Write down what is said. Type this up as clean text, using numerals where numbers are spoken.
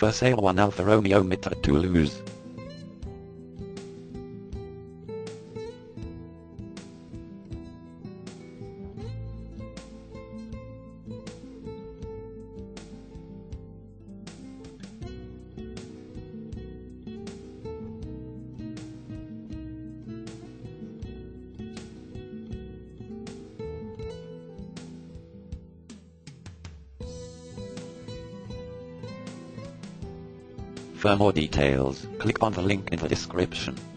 For sale 1 Alfa Romeo MiTo Toulouse. For more details, click on the link in the description.